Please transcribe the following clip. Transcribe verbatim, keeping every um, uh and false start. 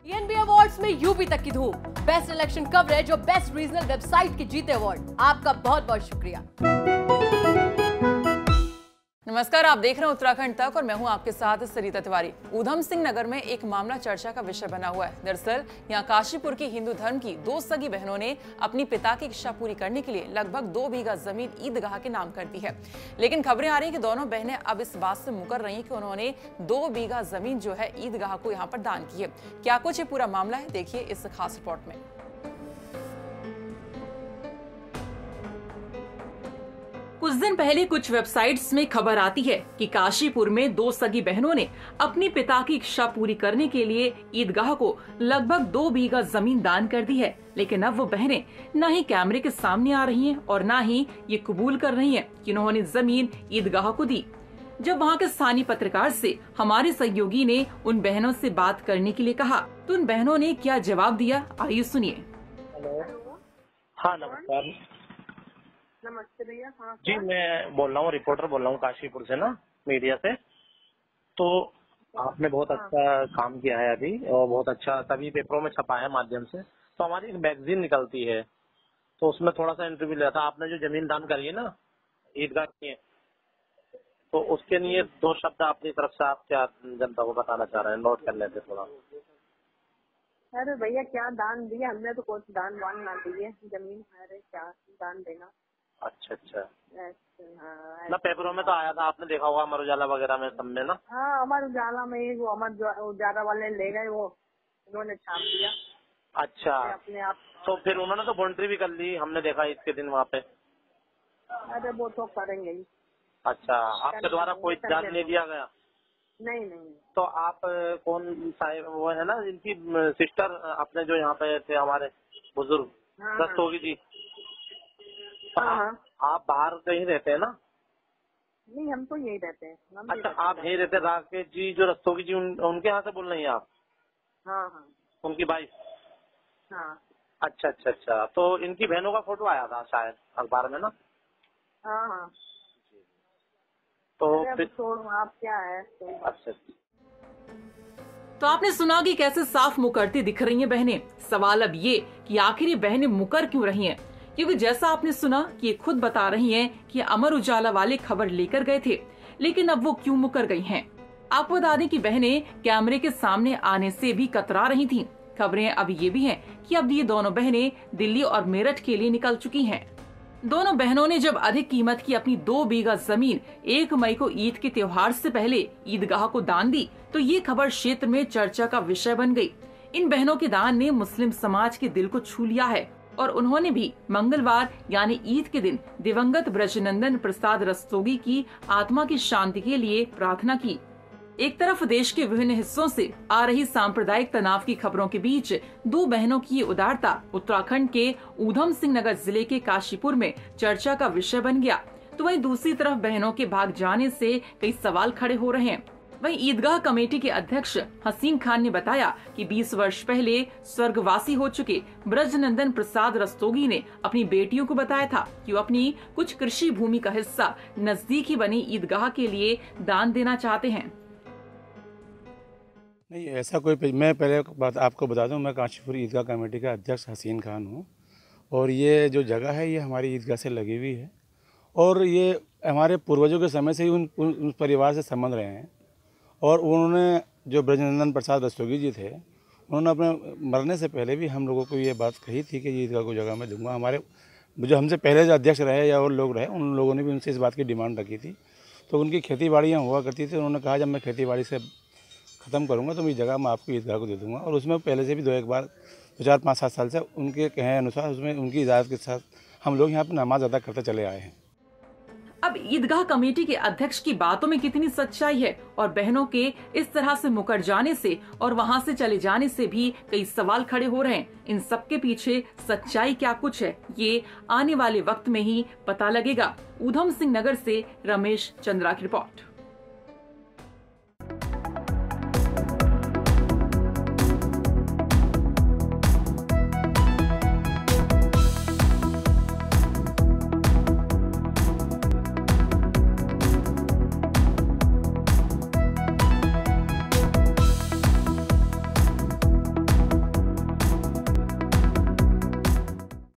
TNB awards में UP तक की धूम, बेस्ट इलेक्शन कवरेज और बेस्ट रीजनल वेबसाइट के जीते अवार्ड। आपका बहुत बहुत शुक्रिया। नमस्कार, आप देख रहे हैं उत्तराखंड तक और मैं हूं आपके साथ सरिता तिवारी। ऊधम सिंह नगर में एक मामला चर्चा का विषय बना हुआ है। दरअसल यहां काशीपुर की हिंदू धर्म की दो सगी बहनों ने अपनी पिता की इच्छा पूरी करने के लिए लगभग दो बीघा जमीन ईदगाह के नाम कर दी है। लेकिन खबरें आ रही है कि दोनों बहनें अब इस बात से मुकर रही है कि उन्होंने दो बीघा जमीन जो है ईदगाह को यहाँ पर दान की है। क्या कुछ ये पूरा मामला है, देखिए इस खास रिपोर्ट में। कुछ दिन पहले कुछ वेबसाइट्स में खबर आती है कि काशीपुर में दो सगी बहनों ने अपनी पिता की इच्छा पूरी करने के लिए ईदगाह को लगभग दो बीघा जमीन दान कर दी है। लेकिन अब वो बहनें न ही कैमरे के सामने आ रही हैं और न ही ये कबूल कर रही हैं कि उन्होंने जमीन ईदगाह को दी। जब वहाँ के स्थानीय पत्रकार से हमारे सहयोगी ने उन बहनों से बात करने के लिए कहा तो उन बहनों ने क्या जवाब दिया, आइए सुनिए। हेलो, हाँ नमस्कार। नमस्ते भैया। हाँ जी, मैं बोल रहा हूँ, रिपोर्टर बोल रहा हूँ काशीपुर से ना, मीडिया से। तो आपने बहुत अच्छा काम किया है अभी और बहुत अच्छा सभी पेपरों में छपा है माध्यम से। तो हमारी एक मैगजीन निकलती है तो उसमें थोड़ा सा इंटरव्यू लिया था। आपने जो जमीन दान करी है ना ईदगाह की, तो उसके लिए दो शब्द अपनी तरफ से आप क्या जनता को बताना चाह रहे हैं, नोट कर लेते थोड़ा। अरे भैया क्या दान दिया, हमने तो कोई दान वान ना दिए, जमीन। अरे क्या दान देना। अच्छा अच्छा। हाँ, ना पेपरों में तो आया था, आपने देखा होगा अमर उजाला वगैरह में सब में ना। हाँ, अमर उजाला में ही वो अमर उजाला वाले ले गए, वो उन्होंने छाप दिया। अच्छा, अपने आप। तो फिर उन्होंने तो बाउंड्री भी कर ली, हमने देखा इसके दिन वहाँ पे। अरे वो तो करेंगे ही। अच्छा, आपके द्वारा कोई दान नहीं दिया गया? नहीं नहीं। तो आप कौन साहिब वो है ना जिनकी सिस्टर अपने जो यहाँ पे थे हमारे बुजुर्ग रस्तोगी जी, तो हाँ, आप, आप बाहर कहीं रहते हैं ना? नहीं, हम तो यही रहते हैं। अच्छा, आप यही रहते हैं। राकेश जी जो रस्तोगी जी उन, उनके यहाँ से बोल रही हैं आप? हाँ हाँ। उनकी वाइफ? हाँ। अच्छा अच्छा अच्छा। तो इनकी बहनों का फोटो आया था शायद अखबार में ना? हाँ हाँ। तो फिर आप क्या है। अच्छा। तो आपने सुना कि कैसे साफ मुकरती दिख रही हैं बहनें। सवाल अब ये कि आखिर ये बहनें मुकर क्यों रही हैं? क्योंकि जैसा आपने सुना कि ये खुद बता रही हैं कि अमर उजाला वाले खबर लेकर गए थे, लेकिन अब वो क्यों मुकर गई हैं? आपको बता दें कि बहनें कैमरे के सामने आने से भी कतरा रही थीं। खबरें अब ये भी हैं कि अब ये दोनों बहनें दिल्ली और मेरठ के लिए निकल चुकी हैं। दोनों बहनों ने जब अधिक कीमत की अपनी दो बीघा जमीन एक मई को ईद के त्योहार से पहले ईदगाह को दान दी तो ये खबर क्षेत्र में चर्चा का विषय बन गई। इन बहनों के दान ने मुस्लिम समाज के दिल को छू लिया है और उन्होंने भी मंगलवार यानी ईद के दिन दिवंगत ब्रजनंदन प्रसाद रस्तोगी की आत्मा की शांति के लिए प्रार्थना की। एक तरफ देश के विभिन्न हिस्सों से आ रही सांप्रदायिक तनाव की खबरों के बीच दो बहनों की उदारता उत्तराखंड के ऊधम सिंह नगर जिले के काशीपुर में चर्चा का विषय बन गया। तो वहीं दूसरी तरफ बहनों के भाग जाने से कई सवाल खड़े हो रहे हैं। वहीं ईदगाह कमेटी के अध्यक्ष हसीन खान ने बताया कि बीस वर्ष पहले स्वर्गवासी हो चुके ब्रजनंदन प्रसाद रस्तोगी ने अपनी बेटियों को बताया था कि वो अपनी कुछ कृषि भूमि का हिस्सा नजदीक ही बनी ईदगाह के लिए दान देना चाहते हैं। नहीं, ऐसा कोई, मैं पहले बात आपको बता दूं, मैं काशीपुर ईदगाह कमेटी का अध्यक्ष हसीन खान हूं और ये जो जगह है ये हमारी ईदगाह से लगी हुई है और ये हमारे पूर्वजों के समय से ही उन, उन, उन परिवार से संबंध रहे हैं। और उन्होंने जो ब्रजनंदन प्रसाद रस्तोगी जी थे, उन्होंने अपने मरने से पहले भी हम लोगों को ये बात कही थी कि ईदगाह को जगह मैं दूंगा। हमारे जो हमसे पहले जो अध्यक्ष रहे या और लोग रहे, उन लोगों ने भी उनसे इस बात की डिमांड रखी थी। तो उनकी खेती बाड़ियाँ हुआ करती थी, उन्होंने कहा जब मैं खेती बाड़ी से ख़त्म करूँगा तो मेरी जगह मैं आपको ईदगाह को दे दूँगा। और उसमें पहले से भी दो एक बार दो चार पाँच सात साल से उनके कहे अनुसार उसमें उनकी इजाज़त के साथ हम लोग यहाँ पर नमाज अदा करते चले आए हैं। अब ईदगाह कमेटी के अध्यक्ष की बातों में कितनी सच्चाई है और बहनों के इस तरह से मुकर जाने से और वहां से चले जाने से भी कई सवाल खड़े हो रहे हैं। इन सब के पीछे सच्चाई क्या कुछ है, ये आने वाले वक्त में ही पता लगेगा। ऊधम सिंह नगर से रमेश चंद्रा की रिपोर्ट।